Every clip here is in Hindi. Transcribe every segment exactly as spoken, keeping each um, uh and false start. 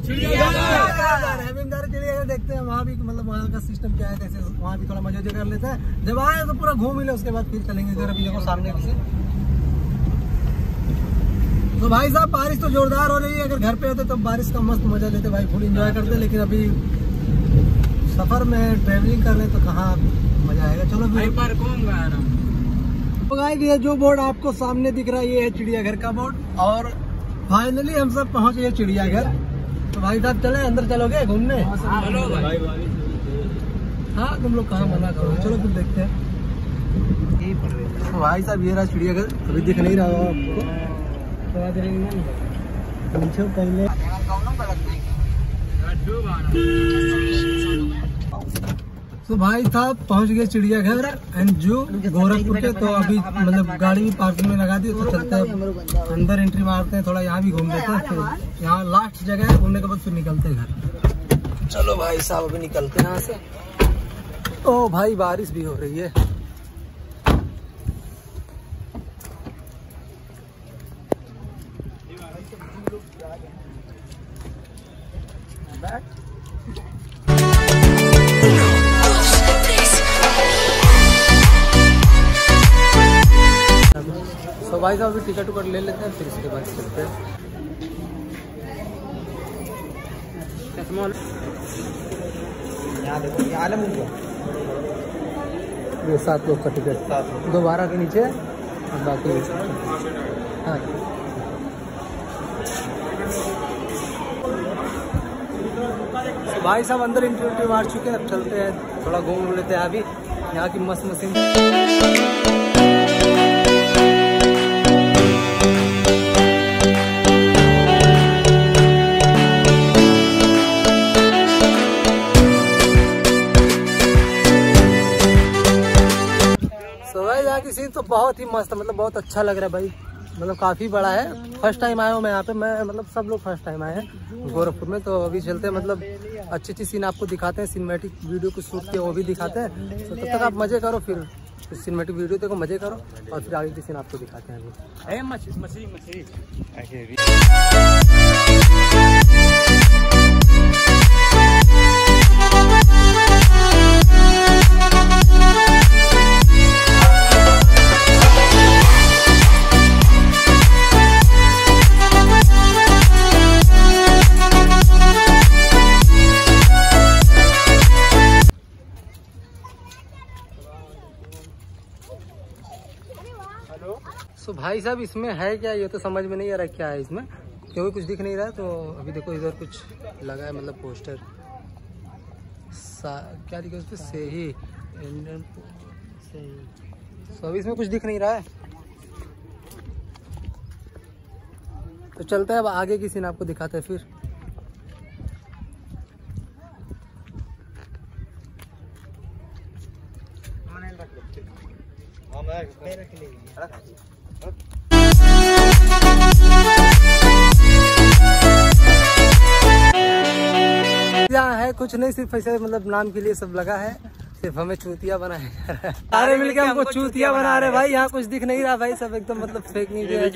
चिड़ियाघर देखते हैं, वहाँ भी मतलब वहाँ का सिस्टम क्या है, कैसे वहाँ भी थोड़ा मजे कर लेते हैं। जब आए तो पूरा घूम ही ले, उसके बाद फिर चलेंगे इधर। अभी देखो सामने किसी तो भाई साहब बारिश तो जोरदार हो रही है। अगर घर पे होते तो बारिश का मस्त मजा लेते भाई, फुल एंजॉय करते। लेकिन अभी सफर में ट्रेवलिंग कर ले तो कहाँ मजा आएगा। चलो फिर तो गाइस ये जो बोर्ड आपको सामने दिख रहा है ये है चिड़ियाघर का बोर्ड। और फाइनली हम सब पहुंच गए चिड़ियाघर। तो भाई साहब चले अंदर, चलोगे घूमने? हाँ तुम लोग कहाँ मना करोगे, चलो फिर देखते हैं। तो भाई साहब ये रहा चिड़ियाघर, अभी दिख नहीं रहा हो आपको, पहले तो भाई साहब पहुंच गए चिड़ियाघर एंड जू गोरखपुर के। तो अभी मतलब गाड़ी भी पार्किंग में लगा दी, तो चलते हैं अंदर, एंट्री मारते हैं, थोड़ा यहाँ भी घूम लेते हैं। फिर यहाँ लास्ट जगह है, घूमने के बाद फिर निकलते हैं घर। चलो भाई साहब अभी निकलते हैं यहाँ से। ओ भाई बारिश भी हो रही है। तो भाई साहब अभी टिकट उकट ले लेते हैं, फिर इसके बाद चलते हैं। ये सात लोग का टिकट, दो बारह के नीचे और बाकी हाँ। तो भाई साहब अंदर इंटरव्यू मार चुके हैं, अब चलते हैं थोड़ा घूम लेते हैं। अभी यहाँ की मस्त मशीन की सीन तो बहुत ही मस्त, मतलब बहुत अच्छा लग रहा है भाई। मतलब काफी बड़ा है, फर्स्ट टाइम आया हूँ मैं यहाँ पे। मैं मतलब सब लोग फर्स्ट टाइम आए हैं गोरखपुर में। तो अभी चलते हैं, मतलब अच्छी अच्छी सीन आपको दिखाते हैं, सिनेमैटिक वीडियो को शूट किया वो भी दिखाते हैं। तो तब तक आप मजे करो, फिर सिनेमैटिक वीडियो देखो, मजे करो, और फिर आगे की सीन आपको दिखाते हैं अभी। तो भाई साहब इसमें है क्या, ये तो समझ में नहीं आ रहा क्या है इसमें, क्योंकि कुछ दिख नहीं रहा है। तो अभी देखो इधर कुछ लगा है, मतलब पोस्टर क्या लिखा है उस पर, सेही इंडियन सेही। तो अभी इसमें कुछ दिख नहीं रहा है, तो चलते हैं अब आगे की सीन आपको दिखाते हैं फिर। यहाँ है कुछ नहीं, सिर्फ ऐसे मतलब नाम के लिए सब लगा है, सिर्फ हमें चूतिया बनाए सारे मिलके हमको चूतिया बना रहे भाई। यहाँ कुछ दिख नहीं रहा भाई, सब एकदम मतलब फेक नहीं है।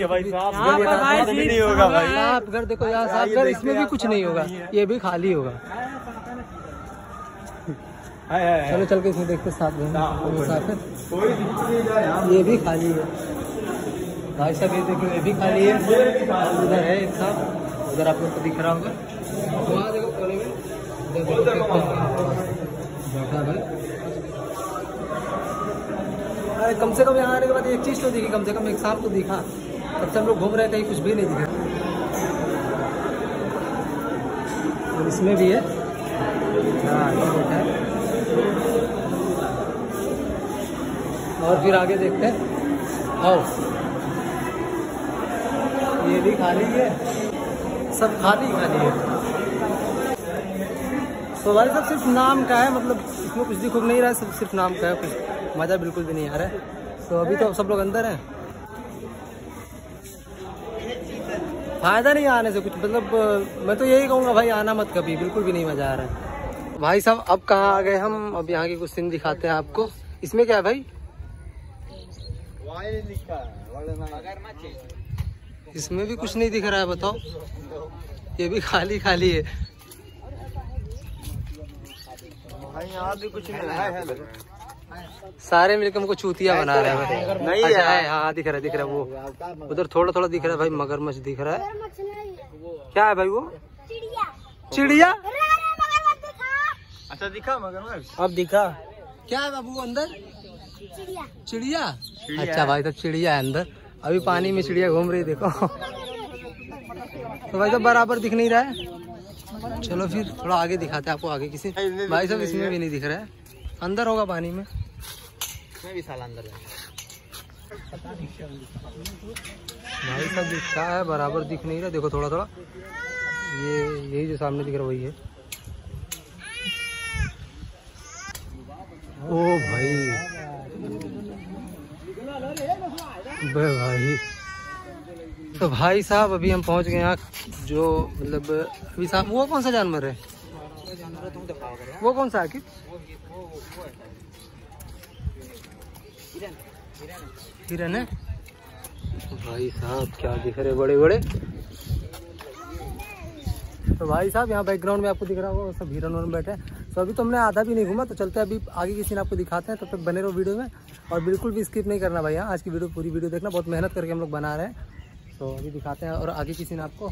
आप घर देखो, यहाँ साफ घर, इसमें भी कुछ नहीं होगा, ये भी खाली होगा। चलो चल के इसमें देखते साथ में, ये भी खाली है भाई साहब। ये देखो ये भी खाली है, उधर है एक साथ, उधर आप लोग को दिख रहा होगा। वहाँ देखो कोने में बैठा भाई। अरे कम से कम यहाँ आने के बाद एक चीज तो दिखी, कम से कम एक सांप तो दिखा। तब से हम लोग घूम रहे हैं, कहीं कुछ भी नहीं दिखा। और इसमें भी है, हाँ ये बैठा है। और फिर आगे देखते हैं, आओ ये भी खाली है, सब खाली खाली है। तो भाई सब सिर्फ नाम का है, मतलब इसमें कुछ दिख नहीं रहा है, सब सिर्फ नाम का है, कुछ मजा बिल्कुल भी नहीं आ रहा है। तो अभी तो सब लोग अंदर हैं, फायदा नहीं आने से कुछ, मतलब मैं तो यही कहूँगा भाई आना मत कभी, बिल्कुल भी नहीं मजा आ रहा है। भाई साहब अब कहाँ आ गए हम, अब यहाँ की कुछ सीन दिखाते हैं आपको। इसमें क्या है भाई, इसमें भी कुछ नहीं दिख रहा है, बताओ। ये भी खाली खाली है भाई, यहाँ भी कुछ नहीं है। सारे मिलकर हमको चूतिया बना रहे हैं नहीं अच्छा, है। हाँ दिख रहा है दिख रहा है वो उधर थोड़ा थोड़ा दिख रहा है भाई, मगरमच्छ दिख रहा है। क्या है भाई वो? चिड़िया। अच्छा दिखा मगरमच्छ? अब दिखा। क्या है बाबू अंदर? चिड़िया। चिड़िया? अच्छा भाई, तो चिड़िया है अंदर। अभी पानी में चिड़िया घूम रही देखो। तो भाई तो बराबर दिख नहीं रहा है। चलो फिर थोड़ा आगे दिखाते हैं आपको, आगे किसी भाई साहब इसमें भी नहीं दिख रहा है, अंदर होगा पानी में। भी साल अंदर भाई साहब दिखता है, बराबर दिख नहीं रहा, देखो थोड़ा थोड़ा। ये यही जो सामने दिख रहा वही है। ओ भाई बे भाई। तो भाई साहब अभी हम पहुंच गए यहाँ, जो मतलब अभी साहब वो कौन सा जानवर है? वो कौन सा आखिर? हिरन है। भाई साहब क्या दिख रहे बड़े बड़े। तो भाई साहब यहाँ बैकग्राउंड में आपको दिख रहा होगा सब हिरन में बैठे हैं। तो अभी तो हमने आधा भी नहीं घूमा, तो चलते हैं अभी आगे की सीन आपको दिखाते हैं। तब तक बने रहो वीडियो में और बिल्कुल भी स्किप नहीं करना भाई। आज की वीडियो पूरी वीडियो देखना, बहुत मेहनत करके हम लोग बना रहे हैं। तो अभी दिखाते हैं और आगे की सीन आपको।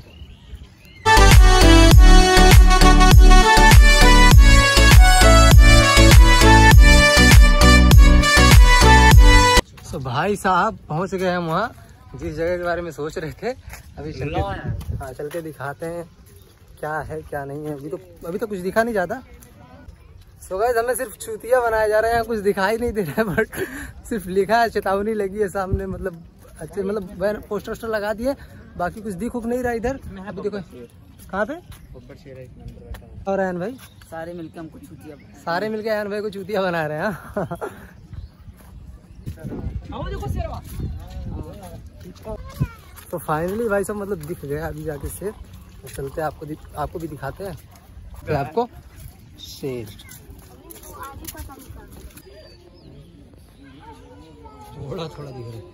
तो भाई साहब पहुंच गए हम वहाँ जिस जगह के बारे में सोच रहे थे। अभी चल के हाँ चल के दिखाते हैं क्या है क्या नहीं है। अभी तो अभी तो कुछ दिखा नहीं जाता। सो गाइस हमें सिर्फ चूतिया बनाया जा रहा है, कुछ दिखाई नहीं दे रहा है, बट सिर्फ लिखा है, चेतावनी लगी है सामने, मतलब अच्छे मतलब पोस्टर वोस्टर लगा दिए, बाकी कुछ दिख उख नहीं रहा इधर। अभी देखो कहाँ पे और आयन भाई सारे मिलकर हमको चूतिया सारे मिलके आयन भाई को चूतिया बना रहे हैं। तो फाइनली भाई सब मतलब दिख गया अभी जाके शेर। तो चलते हैं आपको आपको भी दिखाते हैं तो आपको शेर। थोड़ा थोड़ा दिख रहा है।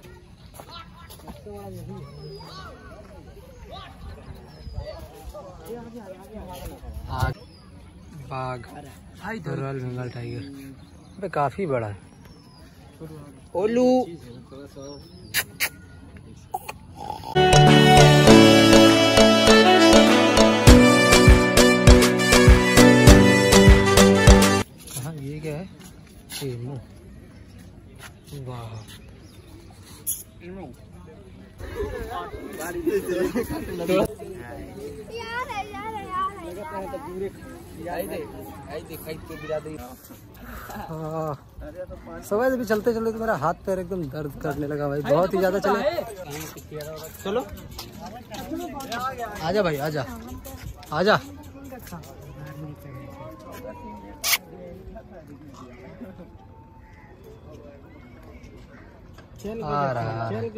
बाघ रॉयल बंगाल टाइगर अबे काफी बड़ा है। ओलू कहाँ ये क्या है? इमू। वाह सवाल अभी चलते चलते तो मेरा हाथ पैर एकदम दर्द करने लगा भाई, बहुत ही ज्यादा। चले चलो आजा भाई आजा आजा। आ रहा है।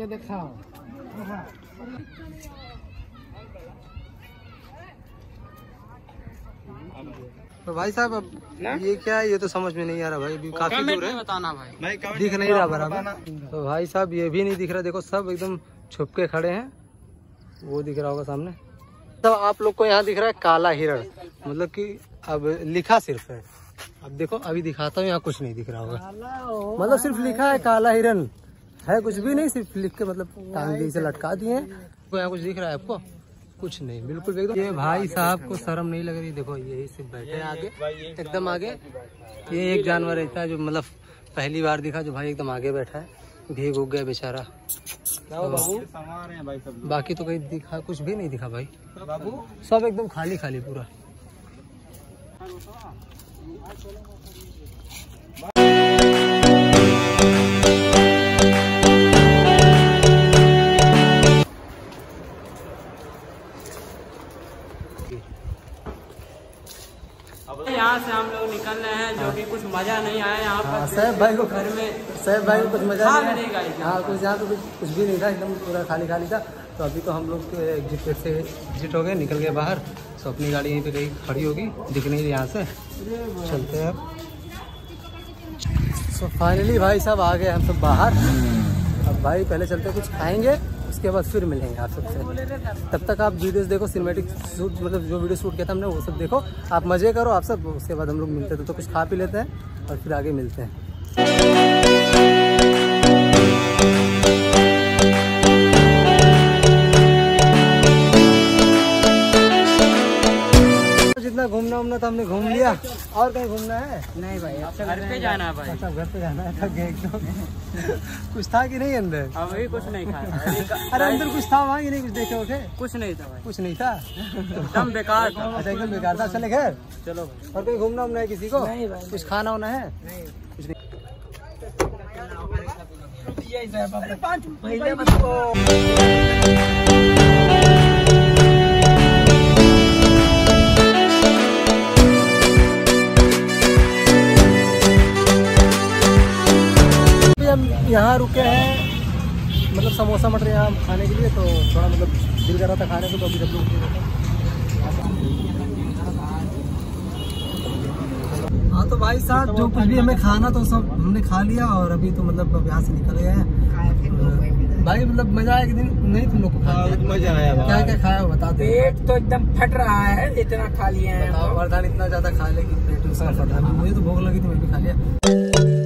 तो भाई साहब अब ये क्या है, ये तो समझ में नहीं आ रहा भाई, अभी काफी दूर है, बताना भाई, दिख नहीं रहा बराबर। तो भाई साहब ये भी नहीं दिख रहा, देखो सब एकदम छुप के खड़े हैं, वो दिख रहा होगा सामने। तो आप लोग को यहाँ दिख रहा है काला हिरण, मतलब कि अब लिखा सिर्फ है। अब देखो अभी दिखाता हूँ, यहाँ कुछ नहीं दिख रहा होगा, मतलब सिर्फ लिखा है काला हिरण, है कुछ भी नहीं, सिर्फ लिख के मतलब टांग से लटका दिए हैं। तो यहाँ कुछ दिख रहा है आपको? कुछ नहीं, बिल्कुल एकदम। ये भाई साहब को शर्म नहीं लग रही, देखो यही से बैठे हैं आगे, एकदम आगे। ये एक जानवर ऐसा है जो मतलब पहली बार दिखा, जो भाई एकदम आगे बैठा है, भीग उग गया बेचारा। तो बाकी तो कहीं दिखा कुछ भी नहीं दिखा भाई, सब एकदम खाली खाली पूरा। यहाँ से हम लोग निकल रहे हैं, जो कि कुछ मजा नहीं आया यहाँ पर। सैफ भाई को घर में सैफ भाई को कुछ मजा हाँ, नहीं आया। हाँ कुछ यहाँ पे कुछ कुछ भी नहीं था, एकदम पूरा खाली खाली था। तो अभी तो हम लोग एग्जिट गेट से एग्जिट हो गए, निकल गए बाहर। तो अपनी गाड़ी यहीं पे कहीं खड़ी होगी, दिख नहीं रही यहाँ से, चलते हैं अब। सो फाइनली भाई साहब आ गए हम सब बाहर। अब भाई पहले चलते कुछ खाएंगे, उसके बाद फिर मिलेंगे आप सबसे। तब तक आप वीडियोस देखो, सिनेमैटिक शूट मतलब जो वीडियो शूट किया था हमने वो सब देखो, आप मज़े करो आप सब। उसके बाद हम लोग मिलते थे तो कुछ खा पी लेते हैं और फिर आगे मिलते हैं। जितना घूमना उमना था हमने घूम लिया। और कहीं घूमना है? नहीं भाई, अब घर पे जाना है भाई। अच्छा घर पे जाना है, थक गए एकदम। कुछ था कि नहीं अंदर? अभी कुछ नहीं खाया। अरे अंदर कुछ था वहाँ कि नहीं? कुछ देखे उठे? कुछ नहीं था भाई, कुछ नहीं था, एकदम बेकार था। अच्छा एकदम बेकार था। चले घर चलो भाई। और कहीं घूमना उमना है किसी को? नहीं भाई। कुछ खाना होना है? नहीं। कुछ नहीं। हम यहाँ रुके हैं मतलब समोसा मटर यहाँ खाने के लिए, तो थोड़ा मतलब दिल कर रहा था खाने को, तो अभी सब लोग हाँ। तो भाई साहब जो कुछ भी हमें खाना तो सब हमने खा लिया और अभी तो मतलब अब यहाँ से निकल गए हैं भाई। मतलब मजा आया कि दिन नहीं तुम लोग को? मजा आया। क्या क्या खाया बता दो। पेट तो एकदम फट रहा है, इतना खा लिया है। वरदान इतना ज्यादा खा ले कि पेट उसका फट रहा है। मुझे तो भूख लगी थी, मैं भी खा लिया।